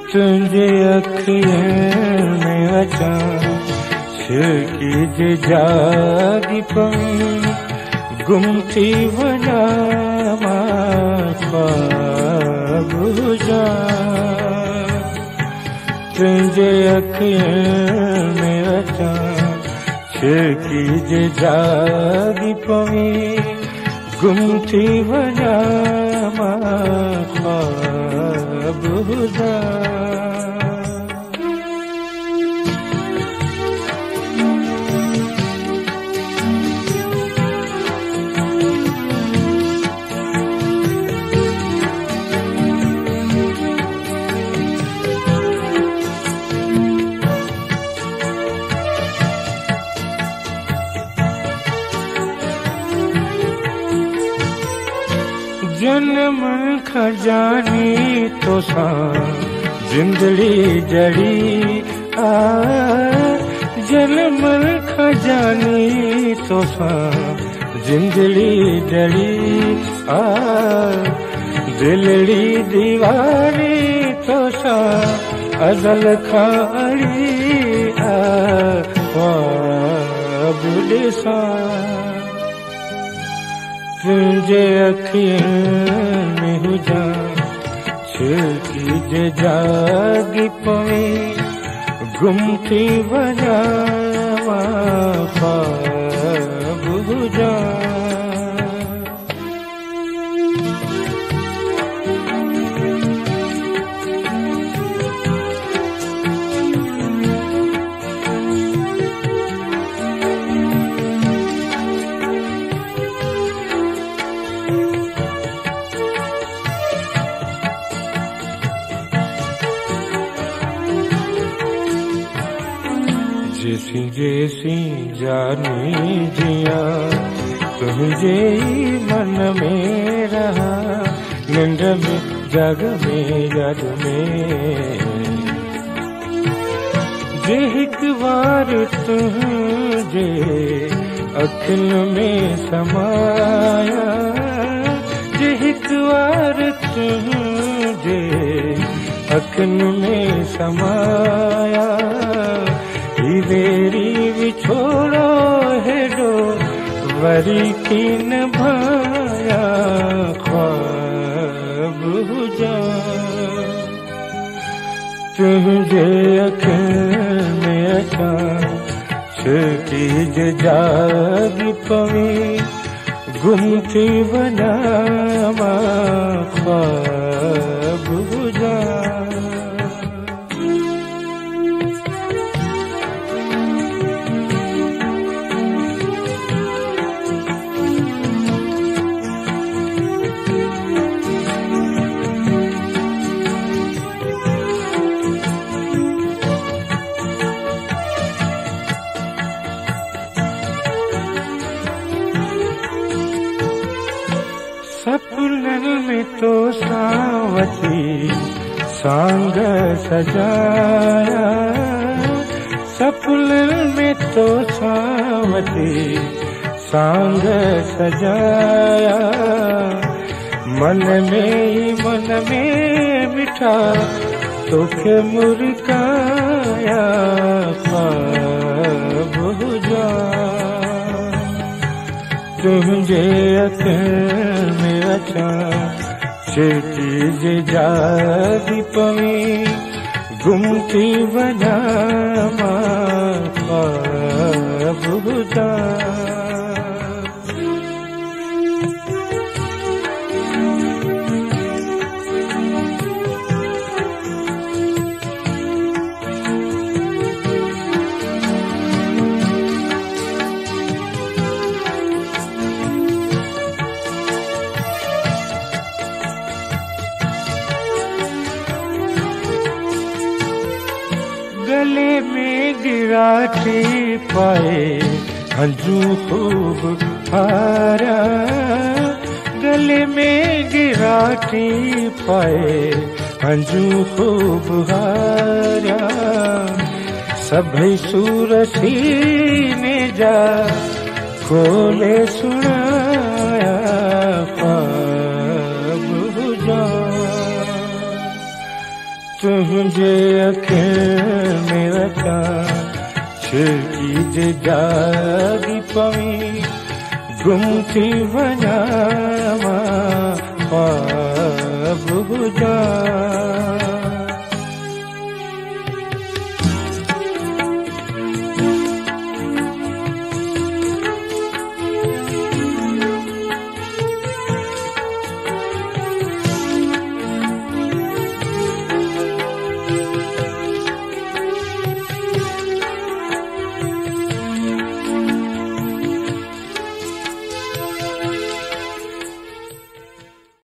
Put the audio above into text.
तुंहिंजे अखियुनि में अचां छिड़की जे जागी पई गुम थी वञा मां ख्वाब हुजां तुंहिंजे अखियुनि में अचां छिड़की जे जागी पई गुम थी वञा मां ख्वाब हुजां जन्म खजानी तो सां जिंदड़ी जड़ी आ जन्म खजानी तो सां जिंदड़ी जड़ी आ दिलड़ी दीवारी तो सां अज़ल खाड़ी आ ख्वाब ॾिसां तुंहिंजे अखियुनि में हुजां छिड़की जे जागी पई गुम थी वञा मां ख्वाब हुजां जैसी जैसी जानी जिया तुझे मन में रहा निंद में जग में याद में जे हिक बार तुझे अखियुनि में समाया जे हिक बार तुझे अखियुनि में समाया बेरी विछोड़ो हेडो वरी की निभाया ख्वाब हुजां तुंहिंजे अखियुनि में अचां छिड़की जे जागी पई गुम थी वञा मां ख्वाब हुजां सपननि में तो सावती सांग सजाया सपननि में तो सावती सांग सजाया मन में मिठा तोखे मुरकाया ख्वाब हुजां तुंहिंजे अखियुनि में अचां छिड़की जे जागी पई गुम थी वञा मां ख्वाब हुजां गले में गिराठी पाए हंजू खूब हारा गले में गिराठी पाए हंजू खूब हारा सभई सूर सीने जा खोले सुनाया ख्वाब हुजां तुझे अखियुनि में रखां छिड़की जे जागी पवी गुम थी वञा मां ख्वाब गुज़ार।